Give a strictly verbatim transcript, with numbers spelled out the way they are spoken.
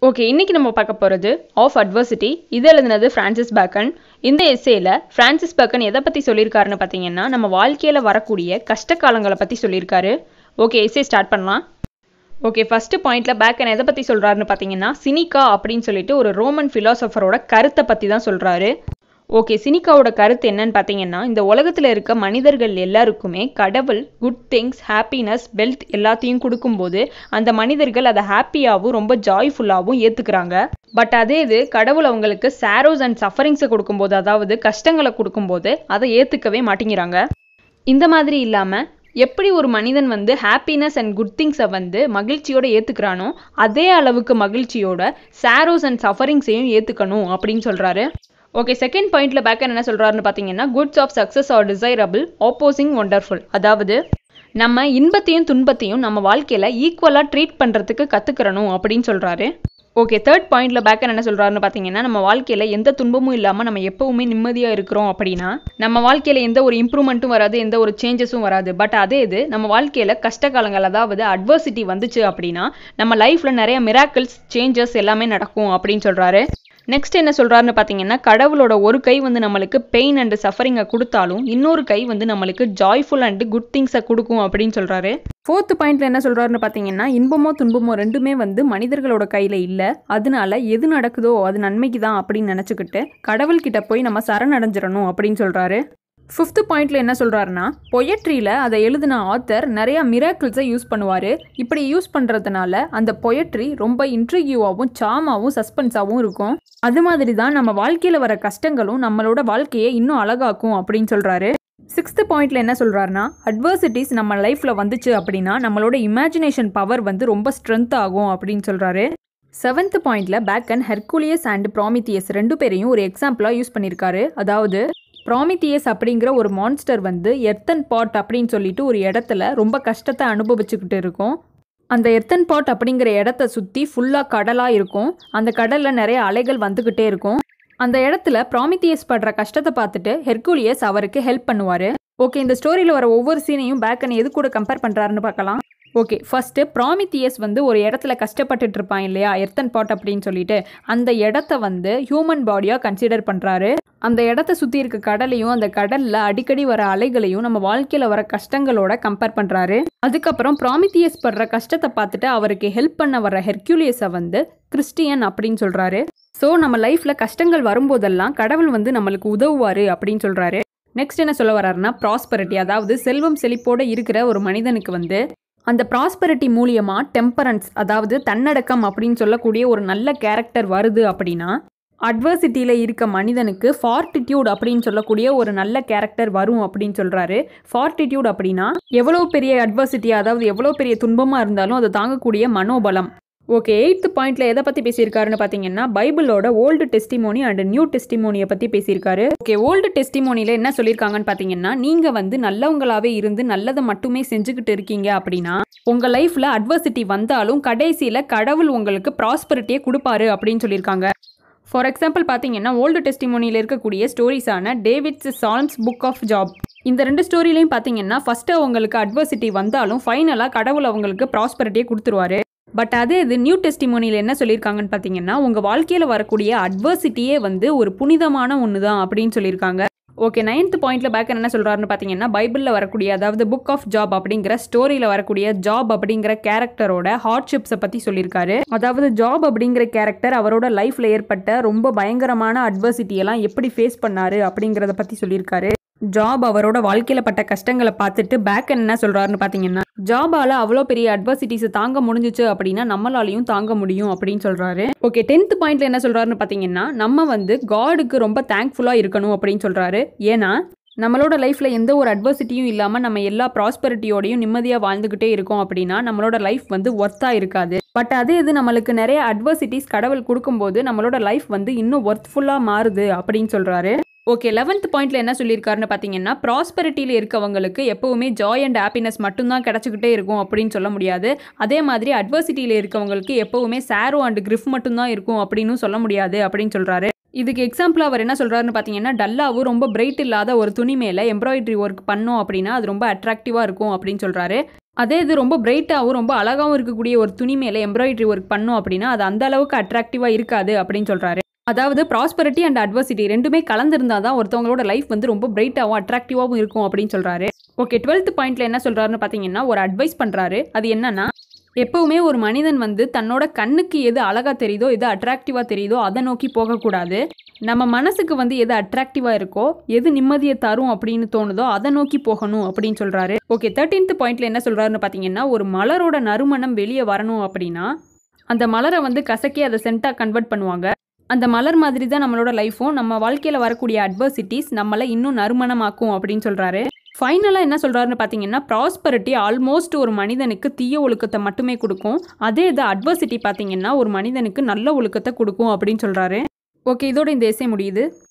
Okay, இன்னைக்கு நம்ம பார்க்க போகிறது ஆஃப் அட்வர்சிட்டி. இது எழுதுனது ஃப்ரான்சிஸ் பேக்கன். இந்த எஸ்ஸேல ஃப்ரான்சிஸ் பேக்கன் எதை பற்றி சொல்லியிருக்காருன்னு பார்த்தீங்கன்னா, நம்ம வாழ்க்கையில் வரக்கூடிய கஷ்ட காலங்களை பற்றி சொல்லியிருக்காரு. ஓகே, எஸ்ஸே ஸ்டார்ட் பண்ணலாம். ஓகே, ஃபஸ்ட்டு பாயிண்டில் பேக்கன் எதை பற்றி சொல்கிறாருன்னு பார்த்தீங்கன்னா, சினிகா அப்படின்னு சொல்லிட்டு ஒரு ரோமன் ஃபிலாசபரோட கருத்தை பற்றி தான் சொல்கிறாரு. ஓகே, சினிகாவோட கருத்து என்னன்னு பார்த்தீங்கன்னா, இந்த உலகத்தில் இருக்க மனிதர்கள் எல்லாருக்குமே கடவுள் குட் திங்ஸ், ஹாப்பினஸ், வெல்த் எல்லாத்தையும் கொடுக்கும்போது அந்த மனிதர்கள் அதை ஹாப்பியாகவும் ரொம்ப ஜாய்ஃபுல்லாகவும் ஏற்றுக்கிறாங்க. பட் அதே இது கடவுள் அவங்களுக்கு சாரோஸ் அண்ட் சஃபரிங்ஸை கொடுக்கும்போது, அதாவது கஷ்டங்களை கொடுக்கும்போது அதை ஏற்றுக்கவே மாட்டேங்கிறாங்க. இந்த மாதிரி இல்லாமல் எப்படி ஒரு மனிதன் வந்து ஹாப்பினஸ் அண்ட் குட் திங்ஸை வந்து மகிழ்ச்சியோட ஏற்றுக்கிறானோ அதே அளவுக்கு மகிழ்ச்சியோட சாரோஸ் அண்ட் சஃபரிங்ஸையும் ஏற்றுக்கணும் அப்படின்னு சொல்கிறாரு. ஓகே, செகண்ட் பாயிண்ட்ல பேக்கன் என்ன சொல்றாருன்னு பார்த்தீங்கன்னா, goods of success are desirable, opposing wonderful. அதாவது நம்ம இன்பத்தையும் துன்பத்தையும் நம்ம வாழ்க்கையில ஈக்குவலா ட்ரீட் பண்றதுக்கு கத்துக்கிறணும் அப்படின்னு சொல்றாரு. ஓகே, தேர்ட் பாயிண்ட்ல பேக்கன் என்ன சொல்றாருன்னு பார்த்தீங்கன்னா, நம்ம வாழ்க்கையில எந்த துன்பமும் இல்லாம நம்ம எப்பவுமே நிம்மதியா இருக்கிறோம் அப்படின்னா நம்ம வாழ்க்கையில எந்த ஒரு இம்ப்ரூவ்மெண்ட்டும் வராது, எந்த ஒரு சேஞ்சஸும் வராது. பட் அதே இது நம்ம வாழ்க்கையில கஷ்ட காலங்கள், அதாவது அட்வர்சிட்டி வந்துச்சு அப்படின்னா நம்ம லைஃப்ல நிறைய மிராக்கிள்ஸ், சேஞ்சஸ் எல்லாமே நடக்கும் அப்படின்னு சொல்றாரு. நெக்ஸ்ட் என்ன சொல்றாருன்னு பார்த்தீங்கன்னா, கடவுளோட ஒரு கை வந்து நம்மளுக்கு பெயின் அண்ட் சஃபரிங்கை கொடுத்தாலும் இன்னொரு கை வந்து நம்மளுக்கு ஜாய்ஃபுல் அண்ட் குட் திங்ஸை கொடுக்கும் அப்படின்னு சொல்றாரு. ஃபோர்த் பாயிண்ட்ல என்ன சொல்றாருன்னு பார்த்தீங்கன்னா, இன்பமோ துன்பமோ ரெண்டுமே வந்து மனிதர்களோட கையில இல்லை, அதனால எது நடக்குதோ அது நன்மைக்கு தான் அப்படின்னு நினச்சிக்கிட்டு கடவுள்கிட்ட போய் நம்ம சரணடைஞ்சிடணும் அப்படின்னு சொல்றாரு. ஃபிஃப்த் பாயிண்ட்ல என்ன சொல்றாருன்னா, பொயட்ரியில் அதை எழுதின ஆத்தர் நிறையா மிராக்கிள்ஸை யூஸ் பண்ணுவார். இப்படி யூஸ் பண்ணுறதுனால அந்த பொயட்ரி ரொம்ப இன்ட்ரிகியூவாகவும் சாமாவும் சஸ்பென்ஸாகவும் இருக்கும். அது மாதிரி தான் நம்ம வாழ்க்கையில் வர கஷ்டங்களும் நம்மளோட வாழ்க்கையை இன்னும் அழகாக்கும் அப்படின்னு சொல்கிறாரு. சிக்ஸ்த் பாயிண்ட்ல என்ன சொல்கிறாருன்னா, அட்வர்சிட்டிஸ் நம்ம லைஃப்பில் வந்துச்சு அப்படின்னா நம்மளோட இமேஜினேஷன் பவர் வந்து ரொம்ப ஸ்ட்ரென்த் ஆகும் அப்படின்னு சொல்கிறாரு. செவன்த் பாயிண்ட்ல பேக்கன் ஹெர்குலியஸ் அண்ட் ப்ராமித்தியஸ் ரெண்டு பேரையும் ஒரு எக்ஸாம்பிளாக யூஸ் பண்ணியிருக்காரு. அதாவது ப்ராமித்தியஸ் அப்படிங்கிற ஒரு மான்ஸ்டர் வந்து எர்த்தன் பாட் அப்படின்னு சொல்லிட்டு ஒரு இடத்துல ரொம்ப கஷ்டத்தை அனுபவிச்சுக்கிட்டு இருக்கும். அந்த எர்த்தன் பாட் அப்படிங்கிற இடத்த சுற்றி ஃபுல்லாக கடலாக இருக்கும். அந்த கடலில் நிறைய அலைகள் வந்துக்கிட்டே இருக்கும். அந்த இடத்துல ப்ராமித்தியஸ் படுற கஷ்டத்தை பார்த்துட்டு ஹெர்குலியஸ் அவருக்கு ஹெல்ப் பண்ணுவார். ஓகே, இந்த ஸ்டோரியில் வர ஒவ்வொரு சீனையும் பேக்கன் எது கூட கம்பேர் பண்ணுறாருன்னு பார்க்கலாம். ஓகே, ஃபஸ்ட்டு ப்ராமித்தியஸ் வந்து ஒரு இடத்துல கஷ்டப்பட்டுட்டு இருப்பான் இல்லையா, எர்த்தன் பாட் அப்படின்னு சொல்லிட்டு, அந்த இடத்த வந்து ஹியூமன் பாடியாக கன்சிடர் பண்ணுறாரு. அந்த இடத்த சுற்றி இருக்க கடலையும் அந்த கடலில் அடிக்கடி வர அலைகளையும் நம்ம வாழ்க்கையில் வர கஷ்டங்களோட கம்பேர் பண்ணுறாரு. அதுக்கப்புறம் ப்ராமித்தியஸ் படுற கஷ்டத்தை பார்த்துட்டு அவருக்கு ஹெல்ப் பண்ண வர ஹெர்குலியஸை வந்து கிறிஸ்டியன் அப்படின்னு சொல்கிறாரு. ஸோ நம்ம லைஃப்பில் கஷ்டங்கள் வரும்போதெல்லாம் கடவுள் வந்து நம்மளுக்கு உதவுவார் அப்படின்னு சொல்கிறாரு. நெக்ஸ்ட் என்ன சொல்ல வர்றாருன்னா, ப்ராஸ்பரிட்டி, அதாவது செல்வம் செழிப்போடு இருக்கிற ஒரு மனிதனுக்கு வந்து அந்த ப்ராஸ்பரிட்டி மூலியமாக டெம்பரன்ஸ், அதாவது தன்னடக்கம் அப்படின்னு சொல்லக்கூடிய ஒரு நல்ல கேரக்டர் வருது அப்படின்னா அட்வர்சிட்டியில் இருக்க மனிதனுக்கு ஃபார்ட்டிடியூட் அப்படின்னு சொல்லக்கூடிய ஒரு நல்ல கேரக்டர் வரும் அப்படின்னு சொல்கிறாரு. ஃபார்ட்டிடியூட் அப்படின்னா எவ்வளோ பெரிய அட்வர்சிட்டி, அதாவது எவ்வளோ பெரிய துன்பமாக இருந்தாலும் அதை தாங்கக்கூடிய மனோபலம். ஓகே, எயித்து பாயிண்ட்ல எதை பற்றி பேசியிருக்காருன்னு பார்த்தீங்கன்னா, பைபிளோட ஓல்டு டெஸ்டிமோனி அண்ட் நியூ டெஸ்டிமோனியை பற்றி பேசியிருக்காரு. ஓகே, ஓல்டு டெஸ்டிமோனியில் என்ன சொல்லியிருக்காங்கன்னு பார்த்தீங்கன்னா, நீங்கள் வந்து நல்லவங்களாகவே இருந்து நல்லதை மட்டுமே செஞ்சுக்கிட்டு இருக்கீங்க அப்படின்னா உங்கள் லைஃப்பில் அட்வர்சிட்டி வந்தாலும் கடைசியில் கடவுள் உங்களுக்கு ப்ராஸ்பரிட்டியை கொடுப்பாரு அப்படின்னு சொல்லியிருக்காங்க. ஃபார் எக்ஸாம்பிள் பார்த்தீங்கன்னா, ஓல்டு டெஸ்டிமோனியில் இருக்கக்கூடிய ஸ்டோரிஸான David's Psalms book of Job, இந்த ரெண்டு ஸ்டோரிலையும் பார்த்தீங்கன்னா ஃபஸ்ட்டு அவங்களுக்கு அட்வர்சிட்டி வந்தாலும் ஃபைனலாக கடவுள் அவங்களுக்கு ப்ராஸ்பரிட்டியை கொடுத்துருவாரு. பட் அதே இது நியூ டெஸ்டிமோனியில் என்ன சொல்லியிருக்காங்கன்னு பார்த்தீங்கன்னா, உங்கள் வாழ்க்கையில் வரக்கூடிய அட்வர்சிட்டியே வந்து ஒரு புனிதமான ஒன்று தான் அப்படின்னு சொல்லியிருக்காங்க. ஓகே, நைன்த் பாயிண்ட்ல பேக்கன் என்ன சொல்கிறாருன்னு பார்த்தீங்கன்னா, பைபிளில் வரக்கூடிய, அதாவது புக் ஆஃப் ஜாப் அப்படிங்கிற ஸ்டோரியில் வரக்கூடிய ஜாப் அப்படிங்கிற கேரக்டரோட ஹார்ட்ஷிப்ஸை பற்றி சொல்லியிருக்காரு. அதாவது ஜாப் அப்படிங்கிற கேரக்டர் அவரோட லைஃப்பில் ஏற்பட்ட ரொம்ப பயங்கரமான அட்வர்சிட்டியெல்லாம் எப்படி ஃபேஸ் பண்ணாரு அப்படிங்கிறத பற்றி சொல்லியிருக்காரு. ஜாப் அவரோட வாழ்க்கையில் பட்ட கஷ்டங்களை பார்த்துட்டு பேக்கன் என்ன சொல்கிறாருன்னு பார்த்தீங்கன்னா, ஜாபால் அவ்வளோ பெரிய அட்வர்சிட்டிஸை தாங்க முடிஞ்சிச்சு அப்படின்னா நம்மளாலையும் தாங்க முடியும் அப்படின்னு சொல்கிறாரு. ஓகே, டென்த் பாயிண்ட்ல என்ன சொல்கிறாருன்னு பார்த்தீங்கன்னா, நம்ம வந்து காடுக்கு ரொம்ப தேங்க்ஃபுல்லாக இருக்கணும் அப்படின்னு சொல்கிறாரு. ஏன்னா நம்மளோட லைஃப்பில் எந்த ஒரு அட்வர்சிட்டியும் இல்லாமல் நம்ம எல்லா ப்ராஸ்பரிட்டியோடையும் நிம்மதியாக வாழ்ந்துக்கிட்டே இருக்கோம் அப்படின்னா நம்மளோட லைஃப் வந்து ஒர்த்தாக இருக்காது. பட் அதே இது நம்மளுக்கு நிறைய அட்வர்சிட்டிஸ் கடவுள் கொடுக்கும்போது நம்மளோட லைஃப் வந்து இன்னும் ஒர்த்ஃபுல்லாக மாறுது அப்படின்னு சொல்கிறாரு. ஓகே, லெவன்த் பாயிண்ட்ல என்ன சொல்லியிருக்காருன்னு பார்த்தீங்கன்னா, ப்ராஸ்பரிட்டியில் இருக்கவங்களுக்கு எப்பவுமே ஜாய் அண்ட் ஹாப்பினஸ் மட்டும்தான் கிடச்சிக்கிட்டே இருக்கும் அப்படின்னு சொல்ல முடியாது. அதே மாதிரி அட்வர்சிட்டியில் இருக்கவங்களுக்கு எப்பவுமே சாரோ அண்ட் கிரிஃப் மட்டும்தான் இருக்கும் அப்படின்னு சொல்ல முடியாது அப்படின்னு சொல்கிறாரு. இதுக்கு எக்ஸாம்பிள் அவர் என்ன சொல்கிறாருன்னு பார்த்தீங்கன்னா, டல்லாவும் ரொம்ப பிரைட் இல்லாத ஒரு துணி மேலே எம்ப்ராய்டரி ஒர்க் பண்ணோம் அப்படின்னா அது ரொம்ப அட்ராக்டிவாக இருக்கும் அப்படின்னு சொல்கிறாரு. அதே இது ரொம்ப பிரைட்டாகவும் ரொம்ப அழகாகவும் இருக்கக்கூடிய ஒரு துணி மேலே எம்ப்ராய்டரி ஒர்க் பண்ணோம் அப்படின்னா அது அந்த அளவுக்கு அட்ராக்டிவாக இருக்காது அப்படின்னு சொல்கிறாரு. அதாவது ப்ராஸ்பரிட்டி அண்ட் அட்வர்சிட்டி ரெண்டுமே கலந்துருந்தால் தான் ஒருத்தவங்களோட லைஃப் வந்து ரொம்ப பிரைட்டாகவும் அட்ராக்டிவாகவும் இருக்கும் அப்படின்னு சொல்கிறாரு. ஓகே, டுவெல்த் பாயிண்ட்ல என்ன சொல்கிறாருன்னு பார்த்தீங்கன்னா ஒரு அட்வைஸ் பண்ணுறாரு. அது என்னன்னா, எப்பவுமே ஒரு மனிதன் வந்து தன்னோட கண்ணுக்கு எது அழகாக தெரியுதோ எது அட்ராக்டிவாக தெரியுதோ அதை நோக்கி போகக்கூடாது. நம்ம மனசுக்கு வந்து எது அட்ராக்டிவாக இருக்கோ எது நிம்மதியை தரும் அப்படின்னு தோணுதோ அதை நோக்கி போகணும் அப்படின்னு சொல்கிறாரு. ஓகே, தேர்ட்டீன்த் பாயிண்ட்ல என்ன சொல்கிறாருன்னு பார்த்தீங்கன்னா ஒரு மலரோட நறுமணம் வெளியே வரணும் அப்படின்னா அந்த மலரை வந்து கசக்கி அதை சென்ட்டாக கன்வெர்ட் பண்ணுவாங்க. அந்த மலர் மாதிரி தான் நம்மளோட லைஃப்பும் நம்ம வாழ்க்கையில் வரக்கூடிய அட்வர்சிட்டிஸ் நம்மளை இன்னும் நறுமணமாக்கும் அப்படின்னு சொல்கிறாரு. ஃபைனலாக என்ன சொல்கிறாருன்னு பார்த்தீங்கன்னா ப்ராஸ்பரிட்டி ஆல்மோஸ்ட் ஒரு மனிதனுக்கு தீய ஒழுக்கத்தை மட்டுமே கொடுக்கும். அதே இது அட்வர்சிட்டி பார்த்தீங்கன்னா ஒரு மனிதனுக்கு நல்ல ஒழுக்கத்தை கொடுக்கும் அப்படின்னு சொல்கிறாரு. ஓகே, இதோட இந்த எஸ்ஸே முடியுது.